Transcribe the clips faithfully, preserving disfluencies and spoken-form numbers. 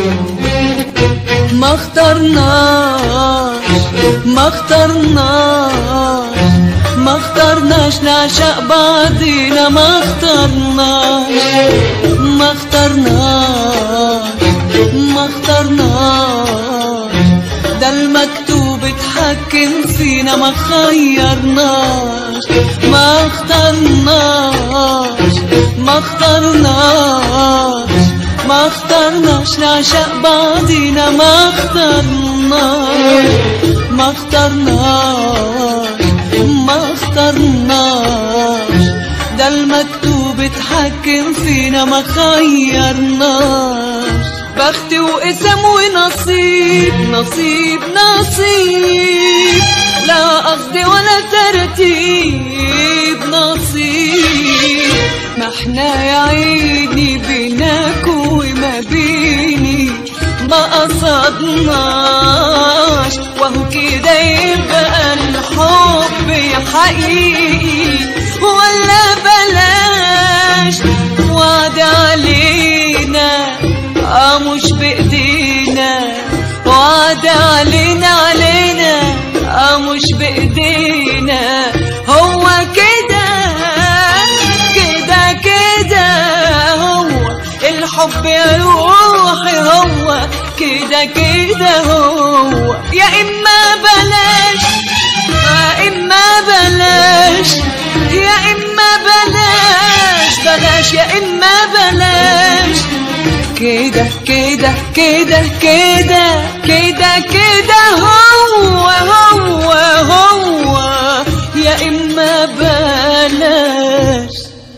ما اخترناش ما اخترناش ما اخترناش نعشق بعضينا، ما اخترناش ما اخترناش ما اخترناش، ده المكتوب اتحكم فينا، ما خيرناش ما اخترناش ما اخترناش ما اخترناش نعشق بعضينا، ما اخترناش ما اخترناش ما اخترناش، ده المكتوب اتحكم فينا، ما خيرناش. بخت وقسم ونصيب نصيب نصيب، لا قصد ولا ترتيب، نصيب ما احنا يا عيني بيناك وما بيني ما قصدناش، وهو كده يبقى الحب حقيقي ولا بلاش. وعد علينا اه مش بايدينا، وعد علينا علينا اه مش بايدينا، هو كده كده كده هو الحب يا روحي، هو كده كده هو. يا اما بلاش يا اما بلاش يا اما بلاش بلاش يا اما بلاش، كده كده كده كده كده كده هو هو هو، يا اما بلاش.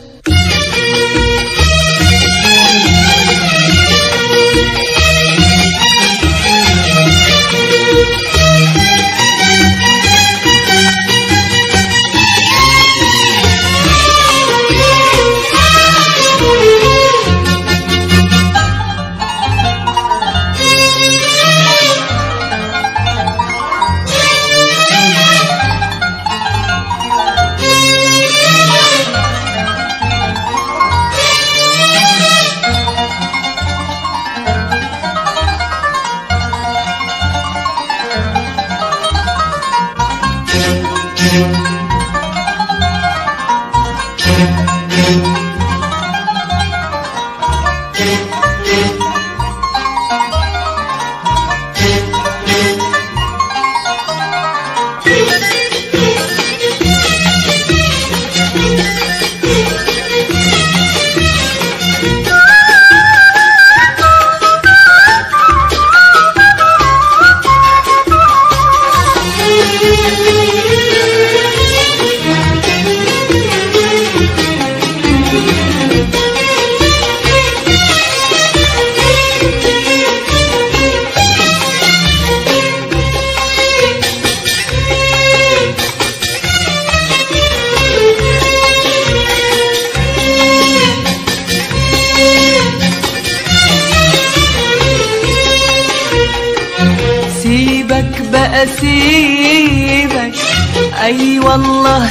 بقى سيبك، اي والله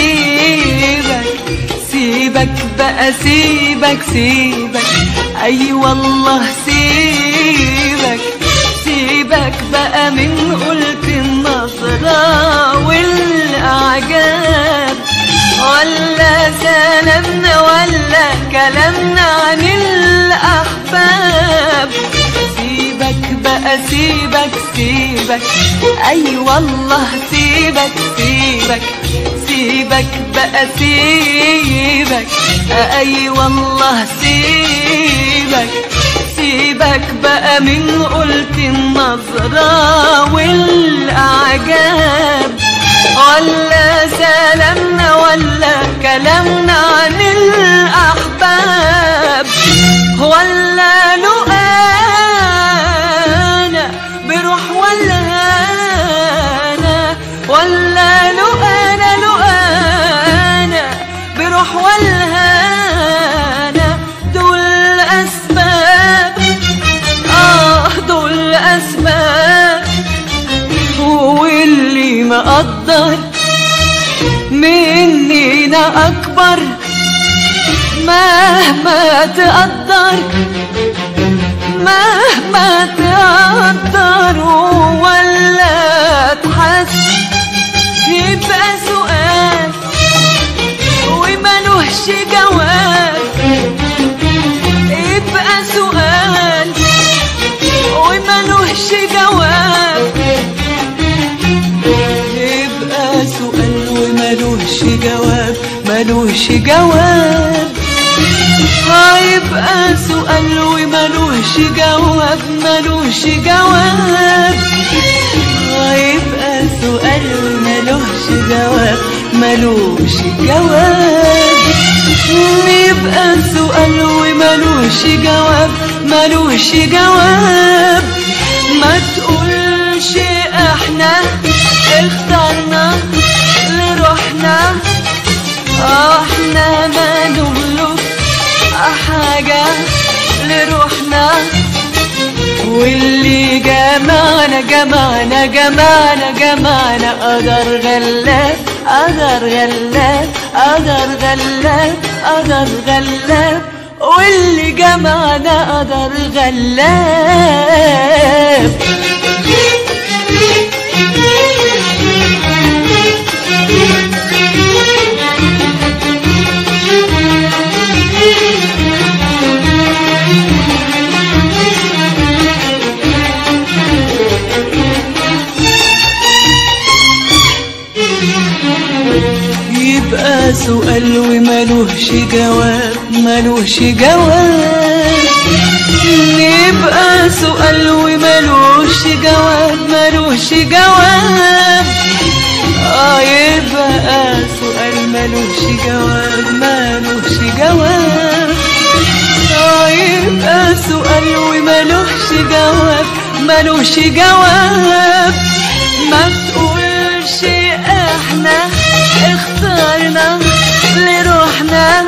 سيبك سيبك بقى سيبك سيبك، اي والله سيبك سيبك بقى من قلت النظرة والاعجاب، ولا سلامنا ولا كلامنا عن الاحباب. سيبك بقى سيبك سيبك، اي والله سيبك سيبك سيبك بقى سيبك، اي والله سيبك سيبك بقى من قلت النظرة والاعجاب، ولا سلامنا ولا كلامنا عن الاحباب، ولا لقانا بروح ولا انا، ولا لقانا لقانا بروح ولا انا، دول اسباب اه دول اسباب، واللي مقدر مننا اكبر، مهما تقدر مهما إما تقدر ولا تحس يبقى سؤال وملوش جواب، يبقى سؤال وملوش جواب، يبقى سؤال وملوش جواب، ملوش جواب، هيبقى سؤال وملوش جواب، ملوش جواب، هيبقى سؤال وملوش جواب، ملوش جواب، يبقى سؤال وملوش جواب، ملوش جواب. ما تقولش احنا اخترنا لروحنا، احنا ما نملك حاجة لروحنا، واللي جمعنا جمعنا جمعنا جمعنا قدر غلاب، قدر غلاب، قدر غلاب، قدر غلاب، واللي جمعنا قدر غلاب. يبقى سؤال وملوش جواب، ملوش جواب، يبقى سؤال وملوش جواب، ملوش جواب، اه يبقى سؤال ملوش جواب، ملوش جواب، اه يبقى سؤال وملوش جواب، ملوش جواب. ما تقولش احنا اخترنا لروحنا،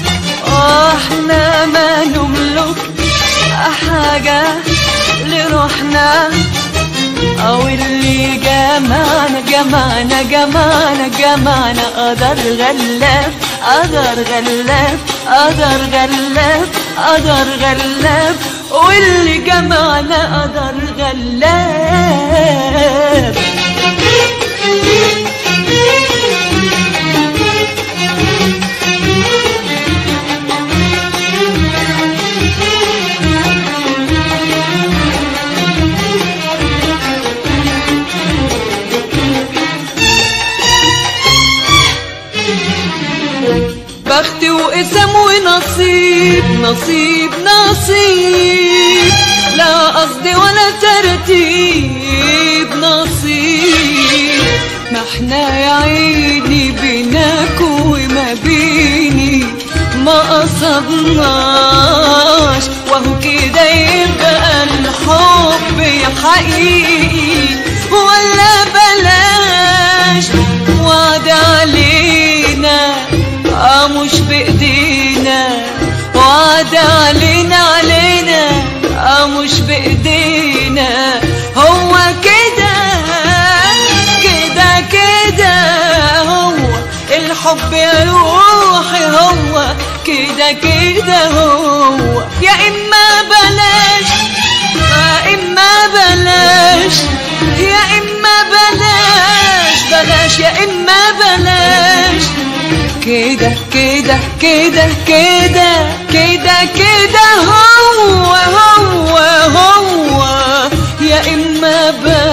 احنا ما نملك حاجة لروحنا، او اللي جمعنا جمعنا جمعنا جمعنا قدر غلاب، قدر غلاب، قدر غلاب، قدر غلاب، واللي جمعنا قدر غلاب. بخت وقسم ونصيب، نصيب نصيب، لا قصد ولا ترتيب، نصيب. ما احنا يا عيني بيناك وما بيني ما قصدناش، وهو كده يبقى الحب حقيقي ولا بلاش. وعد علينا اه مش بايدينا، وعد علينا علينا اه مش بايدينا، هو كده كده كده هو الحب يا روحي، هو كده كده هو. يا اما بلاش يا اما بلاش، يا اما بلاش بلاش، يا اما بلاش، كده كده كده كده كده كده هو هو هو. يا اما بلاش